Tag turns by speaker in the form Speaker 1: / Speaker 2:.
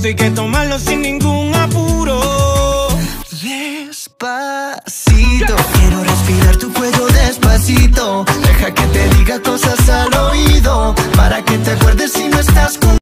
Speaker 1: esto hay que tomarlo sin ningún apuro.
Speaker 2: Despacito, quiero respirar tu cuello despacito. Deja que te diga cosas al oído, para que te acuerdes si no estás conmigo.